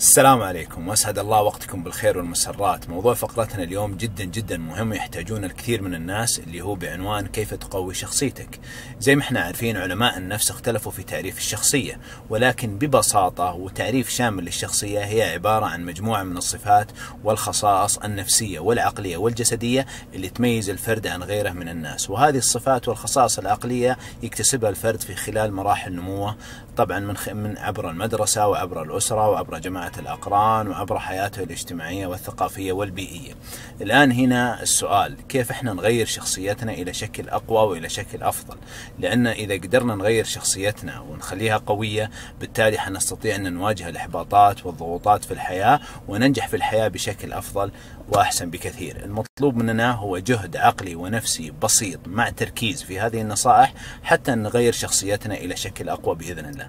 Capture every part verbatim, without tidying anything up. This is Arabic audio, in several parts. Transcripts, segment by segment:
السلام عليكم واسعد الله وقتكم بالخير والمسرات. موضوع فقرتنا اليوم جدا جدا مهم ويحتاجون الكثير من الناس، اللي هو بعنوان كيف تقوي شخصيتك. زي ما احنا عارفين علماء النفس اختلفوا في تعريف الشخصية، ولكن ببساطة وتعريف شامل للشخصية هي عبارة عن مجموعة من الصفات والخصائص النفسية والعقلية والجسدية اللي تميز الفرد عن غيره من الناس، وهذه الصفات والخصائص العقلية يكتسبها الفرد في خلال مراحل نموه، طبعا من من عبر المدرسة وعبر الأسرة وعبر جماعة الأقران وعبر حياته الاجتماعية والثقافية والبيئية. الآن هنا السؤال، كيف احنا نغير شخصيتنا إلى شكل أقوى وإلى شكل أفضل؟ لأن إذا قدرنا نغير شخصيتنا ونخليها قوية، بالتالي حنستطيع أن نواجه الإحباطات والضغوطات في الحياة وننجح في الحياة بشكل أفضل وأحسن بكثير. المطلوب مننا هو جهد عقلي ونفسي بسيط مع تركيز في هذه النصائح حتى نغير شخصيتنا إلى شكل أقوى بإذن الله.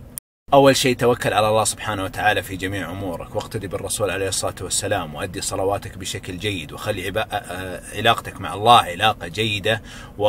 أول شيء، توكل على الله سبحانه وتعالى في جميع أمورك، واقتدي بالرسول عليه الصلاة والسلام، وأدي صلواتك بشكل جيد، وخلي عبا... علاقتك مع الله علاقة جيدة،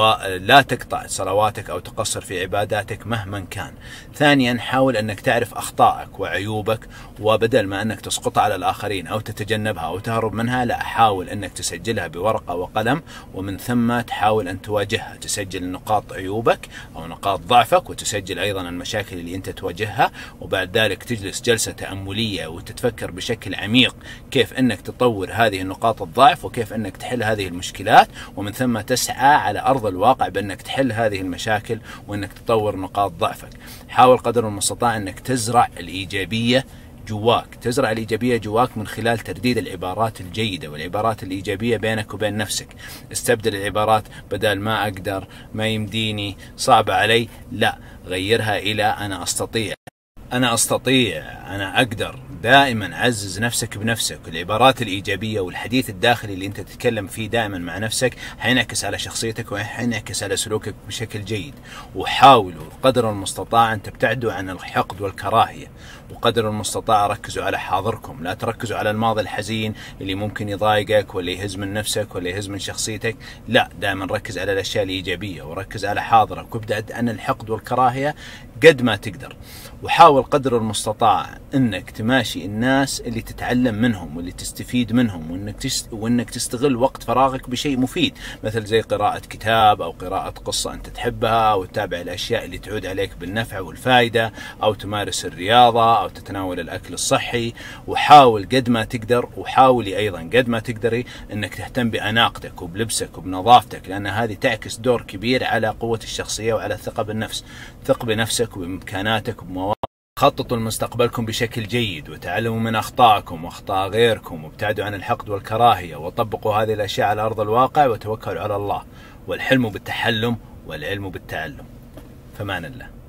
ولا تقطع صلواتك أو تقصر في عباداتك مهما كان. ثانيا، حاول أنك تعرف أخطائك وعيوبك، وبدل ما أنك تسقطها على الآخرين أو تتجنبها أو تهرب منها، لا، حاول أنك تسجلها بورقة وقلم، ومن ثم تحاول أن تواجهها، تسجل نقاط عيوبك أو نقاط ضعفك، وتسجل أيضا المشاكل اللي أنت تواجهها، وبعد ذلك تجلس جلسة تأملية وتتفكر بشكل عميق كيف أنك تطور هذه النقاط الضعف وكيف أنك تحل هذه المشكلات، ومن ثم تسعى على أرض الواقع بأنك تحل هذه المشاكل وأنك تطور نقاط ضعفك. حاول قدر المستطاع أنك تزرع الإيجابية جواك، تزرع الإيجابية جواك من خلال ترديد العبارات الجيدة والعبارات الإيجابية بينك وبين نفسك. استبدل العبارات بدل ما أقدر، ما يمديني، صعب علي، لا، غيرها إلى أنا أستطيع، أنا أستطيع، أنا أقدر. دائما عزز نفسك بنفسك. العبارات الإيجابية والحديث الداخلي اللي أنت تتكلم فيه دائما مع نفسك حينعكس على شخصيتك وحينعكس على سلوكك بشكل جيد. وحاولوا قدر المستطاع أن تبتعدوا عن الحقد والكراهية، وقدر المستطاع ركزوا على حاضركم، لا تركزوا على الماضي الحزين اللي ممكن يضايقك ولا يهز من نفسك ولا يهز من شخصيتك. لا، دائما ركز على الأشياء الإيجابية وركز على حاضرك، وابتعد عن الحقد والكراهية قد ما تقدر. وحاول قدر المستطاع أنك تماشي الناس اللي تتعلم منهم واللي تستفيد منهم، وأنك تست... وأنك تستغل وقت فراغك بشيء مفيد، مثل زي قراءة كتاب أو قراءة قصة أنت تحبها، أو تتابع الأشياء اللي تعود عليك بالنفع والفائدة، أو تمارس الرياضة، أو تتناول الأكل الصحي. وحاول قد ما تقدر، وحاولي أيضا قد ما تقدري أنك تهتم بأناقتك وبلبسك وبنظافتك، لأن هذه تعكس دور كبير على قوة الشخصية وعلى الثقة بالنفس. ثق بنفسك وبإمكاناتك وبمواقفك. خططوا لمستقبلكم بشكل جيد، وتعلموا من أخطائكم وأخطاء غيركم، وابتعدوا عن الحقد والكراهية، وطبقوا هذه الأشياء على أرض الواقع، وتوكلوا على الله. والحلم بالتحلم والعلم بالتعلم. فمان الله.